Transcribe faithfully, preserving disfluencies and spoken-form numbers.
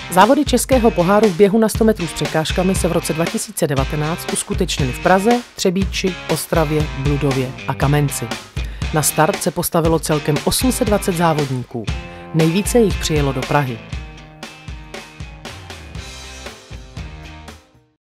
Závody Českého poháru v běhu na sto metrů s překážkami se v roce dva tisíce devatenáct uskutečnily v Praze, Třebíči, Ostravě, Bludově a Kamenci. Na start se postavilo celkem osm set dvacet závodníků. Nejvíce jich přijelo do Prahy.